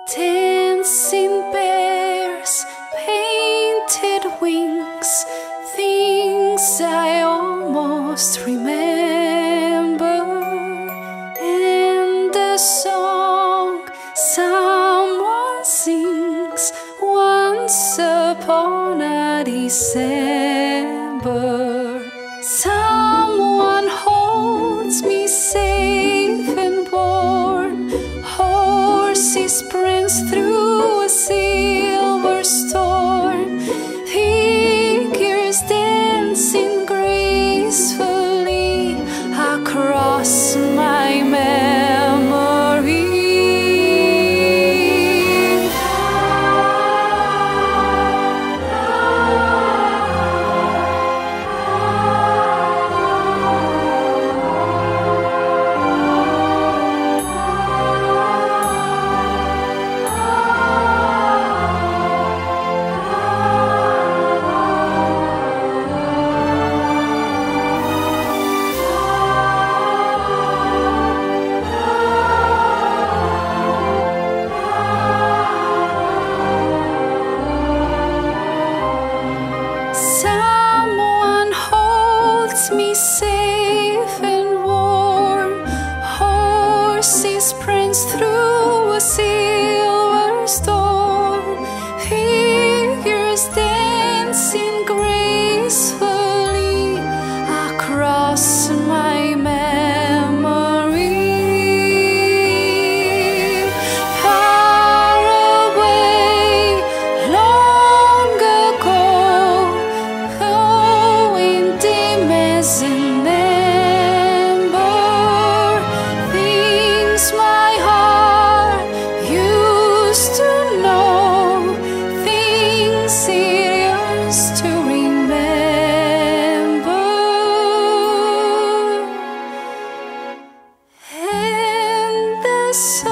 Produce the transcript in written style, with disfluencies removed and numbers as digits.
Dancing bears, painted wings, things I almost remember. And the song someone sings once upon a December. Someone holds me safe and warm. Horses prance through a silver storm. Figures dancing gracefully across my memory. Someone holds me safe and warm. Horses prance through a silver storm. Figures dancing gracefully across my memory. Far away, long ago, flowing dim as an ember, things my heart used to know, things it yearns to remember. And the